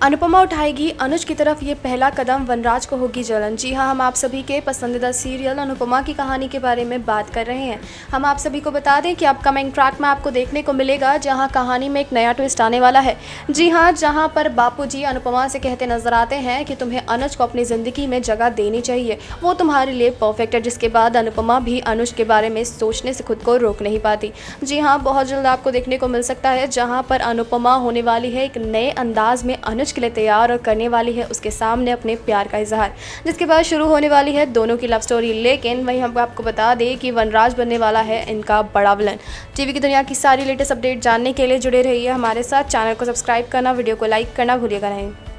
अनुपमा उठाएगी अनुज की तरफ ये पहला कदम, वनराज को होगी जलन। जी हाँ, हम आप सभी के पसंदीदा सीरियल अनुपमा की कहानी के बारे में बात कर रहे हैं। हम आप सभी को बता दें कि अपकमिंग ट्रैक में आपको देखने को मिलेगा जहां कहानी में एक नया ट्विस्ट आने वाला है। जी हाँ, जहां पर बापूजी अनुपमा से कहते नजर आते हैं कि तुम्हें अनुज को अपनी ज़िंदगी में जगह देनी चाहिए, वो तुम्हारे लिए परफेक्ट है। जिसके बाद अनुपमा भी अनुज के बारे में सोचने से खुद को रोक नहीं पाती। जी हाँ, बहुत जल्द आपको देखने को मिल सकता है जहाँ पर अनुपमा होने वाली है एक नए अंदाज में अनुज के लिए तैयार और करने वाली है उसके सामने अपने प्यार का इजहार, जिसके बाद शुरू होने वाली है दोनों की लव स्टोरी। लेकिन वहीं हम आपको बता दें कि वनराज बनने वाला है इनका बड़ा विलन। टीवी की दुनिया की सारी लेटेस्ट अपडेट जानने के लिए जुड़े रहिए हमारे साथ। चैनल को सब्सक्राइब करना, वीडियो को लाइक करना भूलिएगा नहीं।